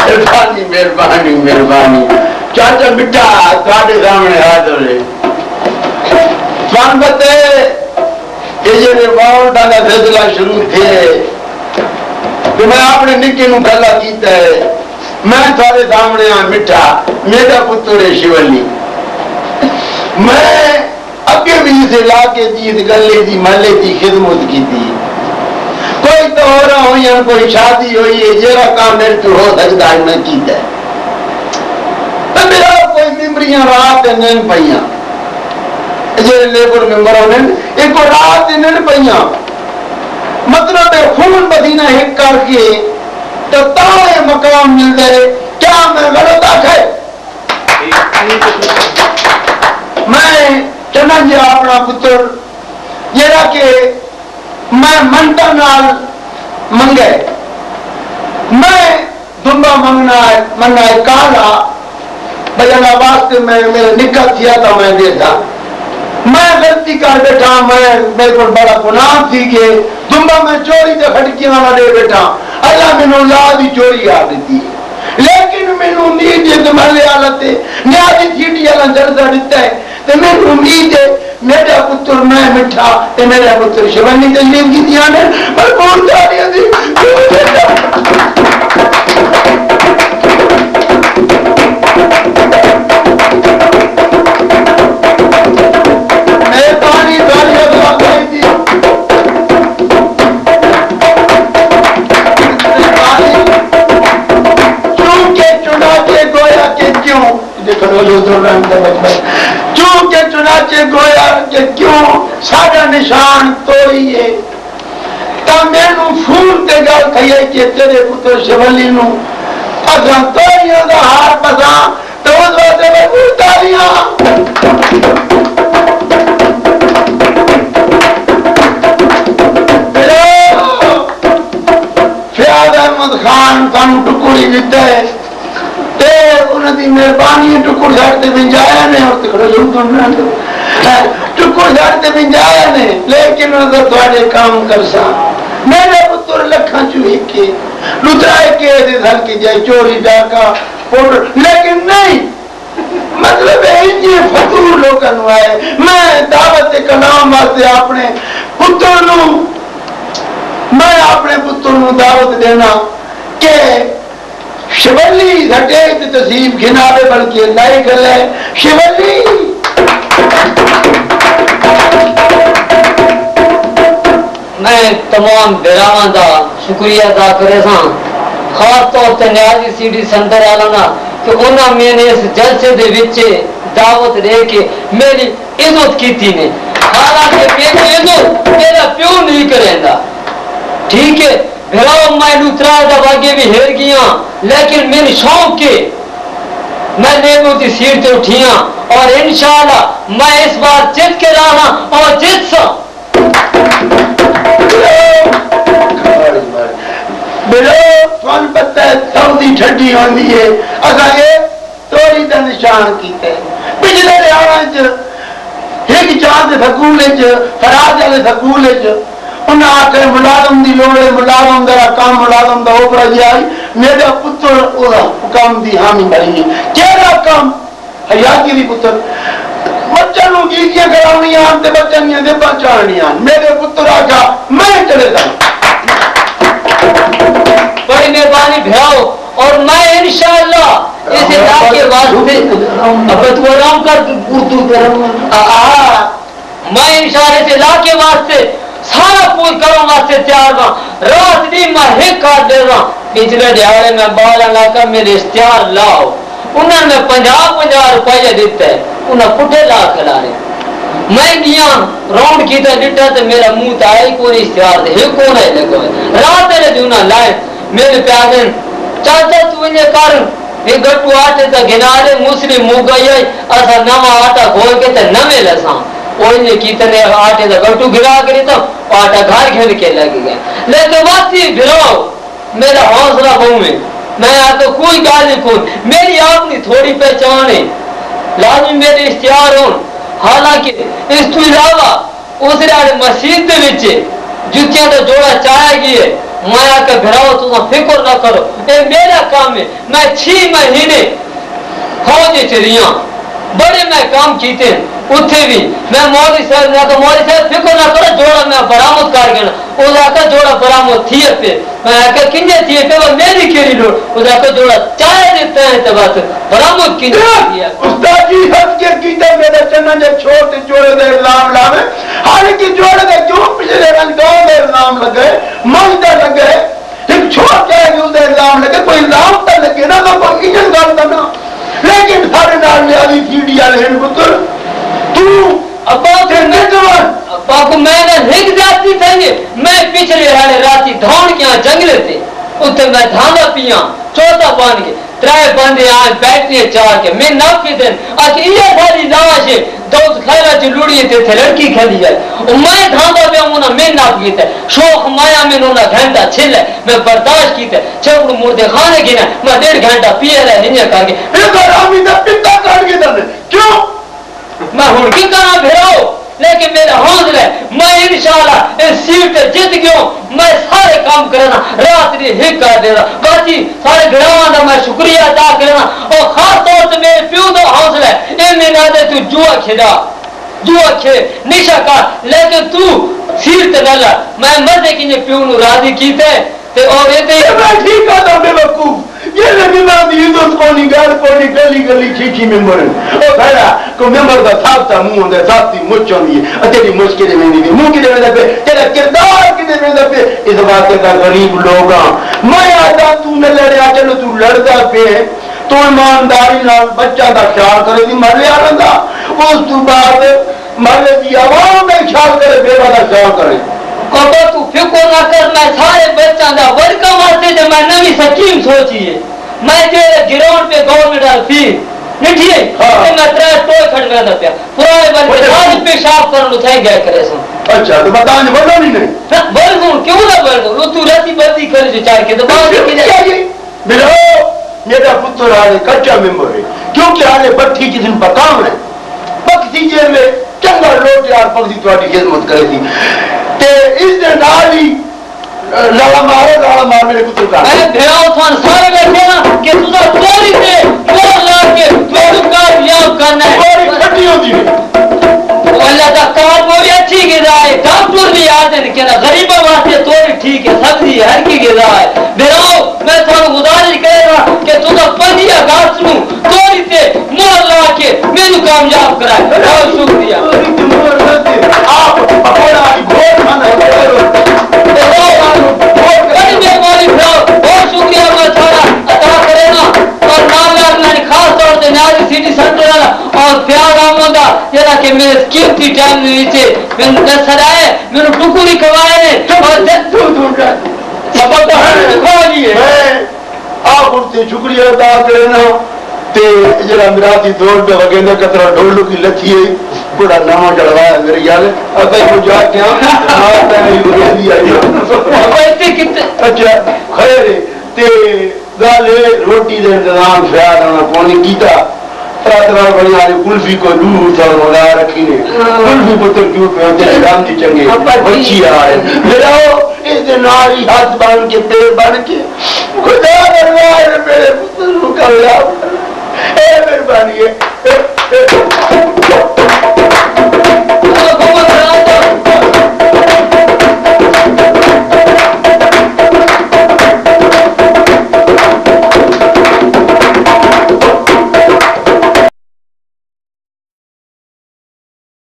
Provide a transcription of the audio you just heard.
مہربانی مہربانی مہربانی چاچا بیٹا تھوڑے سامنے ہاتھ لے سن بتے یہ جڑے ووٹ کا سلسلہ شروع تھے تو میں اپنے نکے نو گلا کیتا ہے میں تھوڑے سامنے مٹھا میرا پتر ہے شیولی میں اگے بھی اس علاقے کی اس گلے کی محلے کی خدمت کی تھی کوئی توہرا ہوئی ہے کوئی شادی ہوئی ہے جیرا کام میرے تو ہو سکتا ہے میں کیتا ہے تو میرا کوئی ممبریاں رات نہیں پہیاں جیرے لیبر ممبر ہونے ایک کو رات نہیں پہیاں مطلب خون بدینہ ہک کر کے تو تاوے مقام مل جائے کیا میں غلط آکھے میں چنانچہ اپنا پتر جیرا کہ میں منٹا نال منگے میں دنبا منگنا ہے کالا بجانا واسطے میں میرے نکاح کیا تھا میں دیتا میں غلطی کر بیٹھا میں میرے کو بڑا گناہ تھی کہ دنبا میں چوری تے کھٹکیاں والا دے بیٹھا اللہ میں نو لا دی چوری آ دیتی لیکن میں نو امید ہے کہ محلے حالت ہے نیادی تھیٹی اللہ جلدہ دیتا ہے تو میں امید ہے میرا پتر میں مٹھا تے میرا پتر شیوانی تجلیل کی دیاں نے پر بول داریاں دی میں پانی داریاں دعا گئی تھی چونکہ چنانچہ گویا کہ کیوں دیکھو جو چونکہ چنانچہ گویا کہ کیوں ساڑا نشان توڑی ہے تا میں نو فون تے گل کہیے کہ تیرے پتر شیولی نو اگر توڑیاں دا ہار پساں تو اس وقت میں بولتاریاں فیاض احمد خان سانو ٹکڑی دیتا ہے انہوں نے مہربانی ٹکڑ جھاڑتے بھی جایا نے اور ٹکڑ جھاڑتے بھی جایا نے لیکن انہوں نے تھوڑے کام کر سا میرے پتر لکھاں چوہی کے لطرائے کے ایسے دھل کی جائے چوری ڈاکا لیکن نہیں مطلب ہے یہ فطور لوگاں نو آئے میں دعوت کلام واسطے اپنے پتر نو میں اپنے پتر نو دعوت دینا کہ شیولی گھٹے تصیب گھناوے بلکہ لائی گلے شیولی میں تمام بیرامان دا شکریہ ادا کرے ساں خاص طور تے نیازی سی ڈی سنٹر آلانا کہ انہاں میں نے اس جلسے دے وچے دعوت دے کے میری عزت کی تھی نے حالانکہ میری عزت میرا پیو نہیں کریں دا ٹھیک ہے بھراؤ میں لوترا دا باگے بھی ہیر گیاں لیکن میری شوق کے میں لیبو تی سیٹ تے اٹھیاں اور انشاءاللہ میں اس بار جت کے رہا اور جت سا بلو فون پتہ ہے سعودی ٹھڈی ہوندی ہے اگا یہ توڑی دا نشان کیتے پچھلے ریاڑاں چ ایک چاند سکول چ فراز والے سکول چ انہاں آکے ملازم دی لوڑے ملازم دا کام ملازم دا اوپر جائی میرا پتر کام دی حامی بھری کیڑا کام حیاتی دی پتر بچہ نو گیتیاں کراونیاں تے بچہ نیاں دے پہچانیاں میرے پتر آکا میں چلے دا بڑی مہربانی بھراؤ اور میں انشاءاللہ اس علاقے واسطے اب تو آرام کر اردو کروں میں انشاءاللہ اس علاقے واسطے سارا پول کروں واسطے تیار ہوں رات دی میں ہک کر دے رہا پچھلے دیہاڑے میں بالا علاقہ میرے اشتہار لاؤ انہوں نے 50 روپیہ دیتا ہے انہیں پٹھے لا کھلا رہے میں گیا راؤنڈ کیتا ڈٹا تو میرا منہ تو آئی کوئی اشتہار دے ہک کون ہے لگو رات میرے دیونا لائے میرے پیادن چاہتا تو انہیں کارن ایک گھٹو آٹے تا گھنا لے مسلم مو گئی ایسا نما آٹا کھول کے تا نمے لساں انہیں کیتنے آٹے تا گھٹو گھرا کری تا آٹا گھر گھر کے لگی گئے لیکن واسی بھراؤ میرا حوصلہ بہوں میں آتا کوئی گالی کون میری اپنی تھوڑی پہچان ہے لازم میرے اشتہار ہوں حالانکہ اس تو علاوہ اس رہے مسجد دے وچے جتیاں تو جوڑا چاہے گی ہے मैं आके भिड़ाओ तुम फिक्र ना करो, ये मेरा काम है। मैं 6 महीने फौज च रहा, बड़े मैं काम कीते उत्थे भी। मैं मौलवी साहब ने आखा मौलवी साहब फिक्र ना करो, जोड़ा मैं बरामद कर गया। उस आका जोड़ा बरामद थिए पे। मैं आका किन्ने थिए पे, वो मेरी केरी लोड। उस आका जोड़ा चाय देते हैं तो बस बरामद किन्ने थिए। उस्ताद जी हंस के कीते मेरे चन्ना जे छोड़ ते जोड़े दे इल्जाम लावे। हालांकि जोड़े दे जो पिछले रंग दो दे इल्जाम लगे, मंगते लगे, एक छोड़ के उसे इल्जाम लगे, कोई इल्जाम तो लगे ना, तो कोई इज्जत करता ना। लेकिन सारे नाल लियाली सीडी वाले हैं पुत्र, तू अब्बा थे मैं जवान अब्बा को मैंने हिग जाती थी। मैं पिछले हाले राती धान के जंगले थे, उत्ते मैं धाना पिया चौथा बन के 3 बंदे आज बैठने 4 के मैं नापी दिन आज ये सारी लाश है। दौद खैरा च लुड़िए थे लड़की खेली जाए, और मैं धांदा पे मुना मैं नाप की थे। शोक माया में नोना घंटा छिल है, मैं बर्दाश्त की थे। छबड़ मुर्दे खाने गिना, मैं 1.5 घंटा पिए रहे निन्या करके। पिता कर के दे क्यों मैं हुन की करा भिड़ाओ, लेकिन मेरा हौसला है, मैं इंशाल्लाह इस सीट जीत गयो। मैं सारे काम करना, रात दिन हिक कर देना। बाकी सारे भिड़ावां दा मैं शुक्रिया अदा करना, और खास तौर से मेरे प्यो दा हौसला है। ए मेरा दे तू जुआ खेदा, जुआ खे निशा कर, लेकिन तू सीट ते गल मैं मजे की प्यो नु राजी कीते ते और ये मैं ठीक है बेवकूफ। ये लगी मैं इज्जत कोनी गाल कोनी गली गली चीची में मरे ओ भला को मेंबर दा साथ मुंह दे साथी मुच होंदी है। तेरी मुश्किल में नहीं मुंह की दे पे तेरा किरदार की दे पे इस बात का गरीब लोग मैं आता तू न लड़या चलो तू लड़दा पे तो ईमानदारी नाल बच्चा दा ख्याल करे दी मर लिया रंदा। उस तो बाद मरे दी आवाम में ख्याल करे, बेवा दा ख्याल करे। अब्बा तू फिक्र ना कर, मैं सारे बच्चा दा वर्का वास्ते जो मैं नवी स्कीम सोची है। मैं जे ग्राउंड पे गवर्नमेंट फी निठी है तो मैं 3 टोय खड़वा दा पे पुराने बंदे आज पेशाब करन उठाई गया करे सो। अच्छा तो बताने बोलो नहीं बोल दूं क्यों ना बोल दूं, तू राती बंदी कर जो चार के तो बात की जाए। मेरा मेरा पुत्र हाले कच्चा मेंबर है, क्योंकि हाले बट्ठी जिस दिन पकाम है पकती जेल में चंगा लोट यार पकती तुम्हारी खिदमत करे थी ते इस दिन नाल ही लाला मार मेरे पुत्र का। मैं भेड़ाओ थान सारे बैठे ना कि तू तो चोरी से चोर ला के तू कामयाब करना है। चोरी खट्टी होती है, अल्लाह का काम वो भी अच्छी गिरा है। डॉक्टर भी याद है कि ना गरीबों वास्ते चोरी ठीक है, सब्जी हर की गिरा है। भेड़ाओ मैं थोड़ा गुजारिश करेगा कि तू तो पंजिया घास नू चोरी से मोहर ला के मेनू कामयाब कराए। बहुत शुक्रिया। आप पकोड़ा घोट खाना बहुत शुक्रिया मैं थोड़ा अदा करेगा। और नाम मैंने खास तौर से नारी सिटी सेंटर और प्यार आमदा जरा कि मेरे कीमती टाइम में नीचे मैंने दस आए मैंने टुकुरी खवाए ने और आप उनसे शुक्रिया अदा करना ते जरा मिराती दौड़ पे वगैरह कतरा ढोलू की लथी है बड़ा नाम चढ़वाया मेरे यार अब मैं मुझे क्या मारता है ये भी आई कितने अच्छा खैर ते गाले रोटी दे इंतजाम ख्याल होना कौन कीता रातरा बड़ी वाली कुल्फी को दूर था लगा रखी ने कुल्फी पुत्र क्यों पे होते राम जी चंगे बच्ची आ रहे मेरा इस दिन नारी हाथ बांध के पैर बांध के खुदा दरबार मेरे पुत्र को कल्याण ए मेहरबानी है